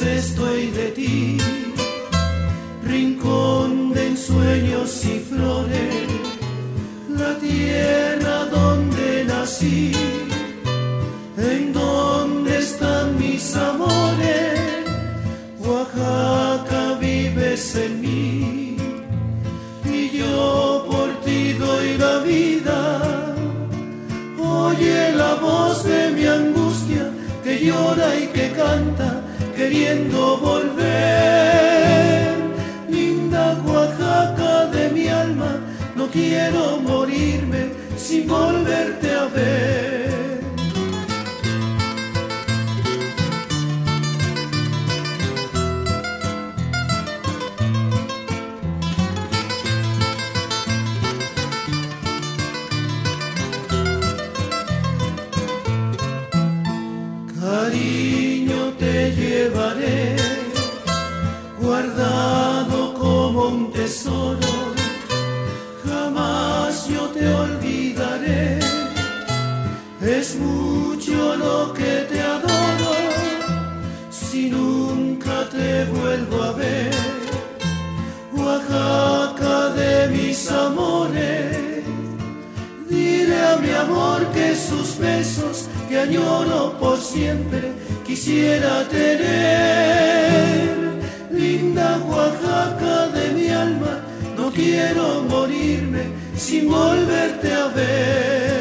estoy de ti, rincón de ensueños y flores, la tierra donde nací, en donde están mis amores, Oaxaca vives en mí, y yo por ti doy la vida. Oye la voz de mi angustia, que llora y que canta, queriendo volver. Linda Oaxaca de mi alma, no quiero morirme sin volverte a ver. Cariño te llevaré, guardado como un tesoro, jamás yo te olvidaré. Es mucho lo que te adoro, si nunca te vuelvo a ver. Oaxaca de mis amores, dile a mi amor que sus besos que añoro por siempre quisiera tener. Linda Oaxaca de mi alma, no quiero morirme sin volverte a ver.